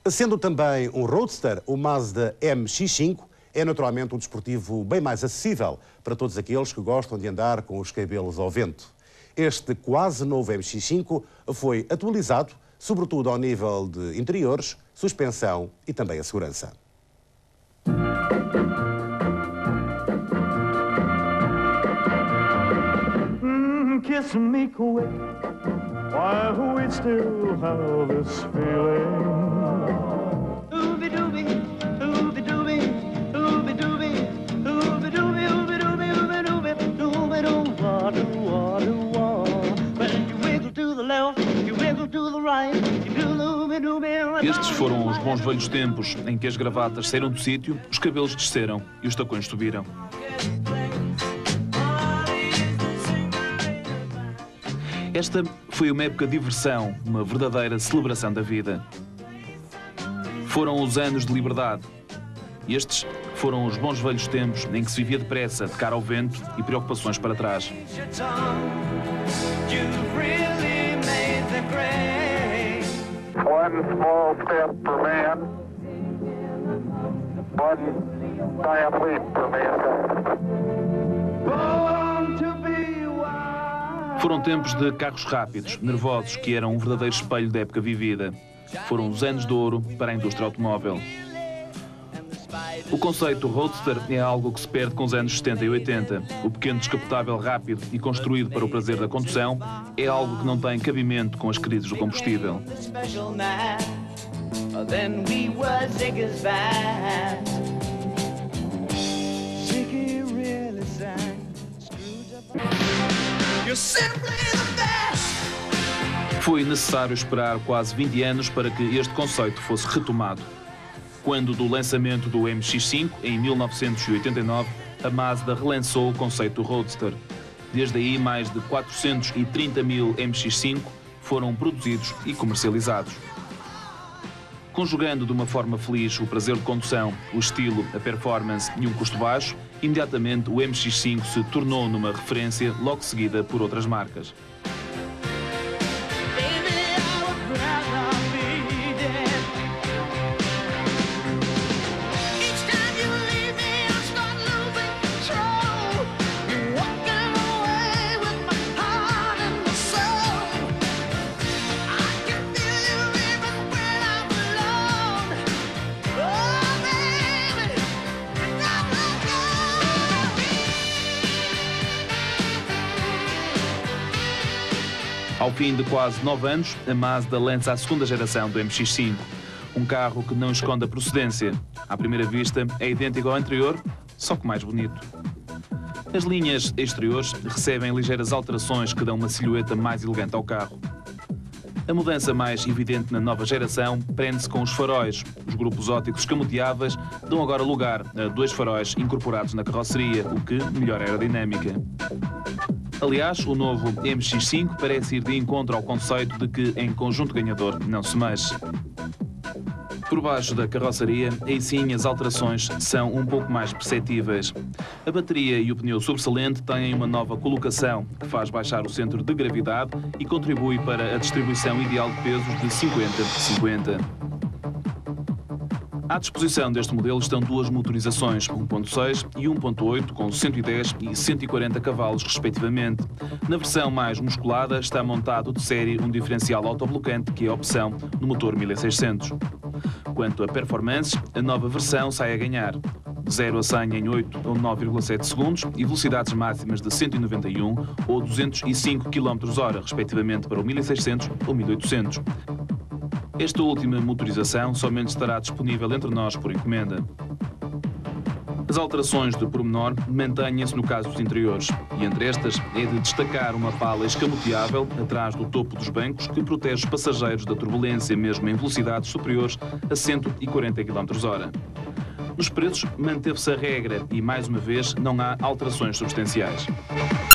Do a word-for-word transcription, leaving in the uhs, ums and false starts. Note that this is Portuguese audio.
Sendo também um roadster, o Mazda M X cinco é naturalmente um desportivo bem mais acessível para todos aqueles que gostam de andar com os cabelos ao vento. Este quase novo M X cinco foi atualizado, sobretudo ao nível de interiores, suspensão e também a segurança. Mm, kiss me quick, while we still have this feeling. Ooby dooby, ooby dooby, ooby dooby, ooby dooby, ooby dooby, ooby dooby, dooby doo, wah doo, wah doo, wah. When you wiggle to the left, you wiggle to the right, you do ooby dooby. Estes foram os bons velhos tempos em que as gravatas saíram do sítio, os cabelos desceram e os tacões subiram. Esta foi uma época de diversão, uma verdadeira celebração da vida. Foram os anos de liberdade. Estes foram os bons velhos tempos em que se vivia depressa, de cara ao vento e preocupações para trás. One small step for man, one giant leap for mankind. Foram tempos de carros rápidos, nervosos, que eram um verdadeiro espelho da época vivida. Foram os anos de ouro para a indústria automóvel. O conceito roadster é algo que se perde com os anos setenta e oitenta. O pequeno descapotável rápido e construído para o prazer da condução é algo que não tem cabimento com as crises do combustível. Foi necessário esperar quase vinte anos para que este conceito fosse retomado. Quando do lançamento do M X cinco, em mil novecentos e oitenta e nove, a Mazda relançou o conceito do Roadster. Desde aí, mais de quatrocentos e trinta mil M X cinco foram produzidos e comercializados. Conjugando de uma forma feliz o prazer de condução, o estilo, a performance e um custo baixo, imediatamente o M X cinco se tornou numa referência logo seguida por outras marcas. Ao fim de quase nove anos, a Mazda lança a segunda geração do M X cinco. Um carro que não esconde a procedência. À primeira vista, é idêntico ao anterior, só que mais bonito. As linhas exteriores recebem ligeiras alterações que dão uma silhueta mais elegante ao carro. A mudança mais evidente na nova geração prende-se com os faróis. Os grupos ópticos escamoteáveis dão agora lugar a dois faróis incorporados na carroceria, o que melhora a aerodinâmica. Aliás, o novo M X cinco parece ir de encontro ao conceito de que, em conjunto ganhador, não se mexe. Por baixo da carroceria, aí sim as alterações são um pouco mais perceptíveis. A bateria e o pneu sobressalente têm uma nova colocação, que faz baixar o centro de gravidade e contribui para a distribuição ideal de pesos de cinquenta a cinquenta. À disposição deste modelo estão duas motorizações, um ponto seis e um ponto oito, com cento e dez e cento e quarenta cavalos, respectivamente. Na versão mais musculada está montado de série um diferencial autoblocante, que é a opção no motor mil e seiscentos. Quanto a performance, a nova versão sai a ganhar. De zero a cem em oito ou nove vírgula sete segundos e velocidades máximas de cento e noventa e um ou duzentos e cinco quilómetros hora, respectivamente para o mil e seiscentos ou mil e oitocentos. Esta última motorização somente estará disponível entre nós por encomenda. As alterações de pormenor mantêm-se no caso dos interiores, e entre estas é de destacar uma pala escamoteável atrás do topo dos bancos que protege os passageiros da turbulência, mesmo em velocidades superiores a cento e quarenta quilómetros hora. Nos preços manteve-se a regra e, mais uma vez, não há alterações substanciais.